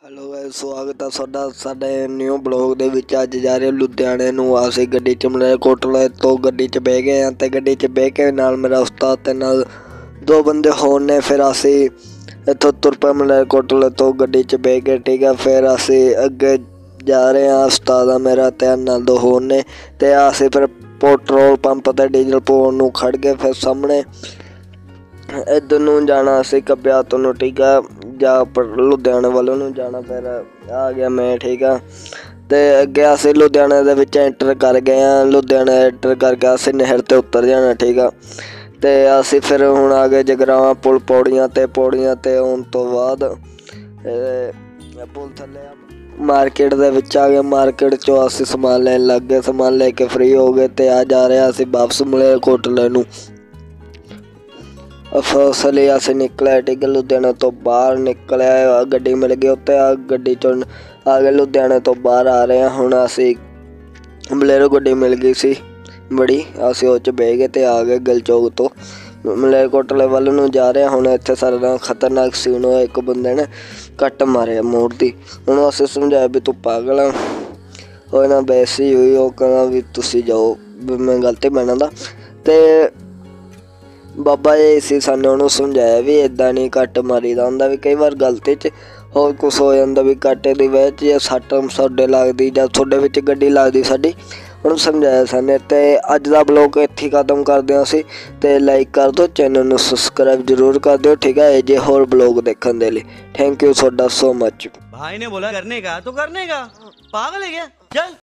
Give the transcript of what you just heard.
Hello guys, ਸਵਾਗਤ ਹੈ ਤੁਹਾਡਾ ਸਾਡੇ ਨਿਊ ਬਲੌਗ ਦੇ ਵਿੱਚ। ਅੱਜ ਜਾ ਰਹੇ ਲੁਧਿਆਣੇ ਨੂੰ। ਅਸੀਂ ਗੱਡੀ 'ਚ ਮਲੇਰਕੋਟਲੇ ਤੋਂ ਗੱਡੀ 'ਚ ਬਹਿ ਗਏ ਹਾਂ, ਅਤੇ ਗੱਡੀ 'ਚ ਬਹਿ ਕੇ ਨਾਲ ਮੇਰਾ ਉਸਤਾਦ ਅਤੇ ਨਾਲ ਦੋ ਬੰਦੇ ਹੋਰ ਨੇ। ਫਿਰ ਅਸੀਂ ਇੱਥੋਂ ਤੁਰ ਪਏ ਮਲੇਰਕੋਟਲੇ ਤੋਂ ਗੱਡੀ 'ਚ ਬਹਿ ਕੇ, ਠੀਕ ਹੈ। ਫਿਰ ਅਸੀਂ ਅੱਗੇ ਜਾ ਰਹੇ ਹਾਂ, ਉਸਤਾਦ ਆ ਮੇਰਾ ਅਤੇ ਨਾਲ ਦੋ ਹੋਰ ਨੇ। ਅਤੇ ਅਸੀਂ ਫਿਰ ਪੈਟਰੋਲ ਪੰਪ 'ਤੇ ਡੀਜ਼ਲ ਪਾਉਣ ਨੂੰ ਖੜ੍ਹ ਗਏ। ਫਿਰ ਸਾਹਮਣੇ ਇੱਧਰ ਨੂੰ ਜਾਣਾ ਅਸੀਂ ਖੱਬੇ ਹੱਥ ਨੂੰ, ਠੀਕ ਆ, ਜਾਂ ਲੁਧਿਆਣੇ ਵੱਲ ਨੂੰ ਜਾਣਾ। ਫਿਰ ਆ ਗਿਆ ਮੈਂ, ਠੀਕ ਆ। ਅਤੇ ਅੱਗੇ ਅਸੀਂ ਲੁਧਿਆਣੇ ਦੇ ਵਿੱਚ ਐਂਟਰ ਕਰ ਗਏ ਹਾਂ। ਲੁਧਿਆਣਾ ਐਂਟਰ ਕਰਕੇ ਅਸੀਂ ਨਹਿਰ 'ਤੇ ਉਤਰ ਜਾਣਾ, ਠੀਕ ਆ। ਅਤੇ ਅਸੀਂ ਫਿਰ ਹੁਣ ਆ ਗਏ ਜਗਰਾਵਾਂ ਪੁਲ ਪੌੜੀਆਂ 'ਤੇ ਆਉਣ ਤੋਂ ਬਾਅਦ ਪੁਲ ਥੱਲੇ ਮਾਰਕੀਟ ਦੇ ਵਿੱਚ ਆ ਗਏ। ਮਾਰਕੀਟ 'ਚੋਂ ਅਸੀਂ ਸਮਾਨ ਲੈਣ ਲੱਗ ਗਏ। ਸਮਾਨ ਲੈ ਕੇ ਫ੍ਰੀ ਹੋ ਗਏ ਅਤੇ ਆ ਜਾ ਰਹੇ ਅਸੀਂ ਵਾਪਸ ਮਲੇਰਕੋਟਲੇ ਨੂੰ। ਅਸਲੀ ਅਸੀਂ ਨਿਕਲਿਆ, ਠੀਕ ਹੈ। ਲੁਧਿਆਣੇ ਤੋਂ ਬਾਹਰ ਨਿਕਲਿਆ, ਗੱਡੀ ਮਿਲ ਗਈ ਉੱਥੇ। ਗੱਡੀ 'ਚੋਂ ਆ ਗਏ, ਲੁਧਿਆਣੇ ਤੋਂ ਬਾਹਰ ਆ ਰਹੇ ਹਾਂ ਹੁਣ ਅਸੀਂ। ਬਲੇਰੋ ਗੱਡੀ ਮਿਲ ਗਈ ਸੀ ਬੜੀ, ਅਸੀਂ ਉਹ 'ਚ ਬਹਿ ਗਏ ਅਤੇ ਆ ਗਏ ਗਿੱਲ ਚੌਕ ਤੋਂ ਮਲੇਰਕੋਟਲੇ ਵੱਲ ਨੂੰ ਜਾ ਰਹੇ ਹਾਂ। ਹੁਣ ਇੱਥੇ ਸਾਡੇ ਨਾਲ ਖਤਰਨਾਕ ਸੀਨ ਹੋਇਆ, ਇੱਕ ਬੰਦੇ ਨੇ ਕੱਟ ਮਾਰਿਆ ਮੋੜ ਦੀ। ਉਹਨੂੰ ਅਸੀਂ ਸਮਝਾਇਆ ਵੀ ਤੂੰ ਪਾਗਲ ਆ, ਉਹ ਨਾਲ ਬਹਿਸੀ ਹੋਈ। ਉਹ ਕਹਿੰਦਾ ਵੀ ਤੁਸੀਂ ਜਾਓ, ਵੀ ਮੈਂ ਗਲਤੀ ਬਣਾ ਦਾ। ਅਤੇ ਬਾਬਾ ਜੀ ਸੀ, ਸਾਨੂੰ ਉਹਨੂੰ ਸਮਝਾਇਆ ਵੀ ਇੱਦਾਂ ਨਹੀਂ ਕੱਟ ਮਾਰੀ ਦਾ ਹੁੰਦਾ, ਵੀ ਕਈ ਵਾਰ ਗਲਤੀ 'ਚ ਹੋਰ ਕੁਛ ਹੋ ਜਾਂਦਾ, ਵੀ ਕੱਟੇ ਦੀ ਵਜ੍ਹਾ 'ਚ ਜਾਂ ਸੱਟ ਤੁਹਾਡੇ ਲੱਗਦੀ ਜਾਂ ਤੁਹਾਡੇ ਵਿੱਚ ਗੱਡੀ ਲੱਗਦੀ ਸਾਡੀ। ਉਹਨੂੰ ਸਮਝਾਇਆ ਸਾਨੇ। ਅਤੇ ਅੱਜ ਦਾ ਬਲੌਗ ਇੱਥੇ ਖਤਮ ਕਰਦੇ ਹਾਂ ਅਸੀਂ। ਅਤੇ ਲਾਈਕ ਕਰ ਦਿਓ, ਚੈਨਲ ਨੂੰ ਸਬਸਕ੍ਰਾਈਬ ਜ਼ਰੂਰ ਕਰ ਦਿਓ, ਠੀਕ ਹੈ। ਇਹ ਜੇ ਹੋਰ ਬਲੌਗ ਦੇਖਣ ਦੇ ਲਈ ਥੈਂਕ ਯੂ ਤੁਹਾਡਾ ਸੋ ਮਚ। भाई ने बोला करने का तो करने का, पागल है क्या? चल।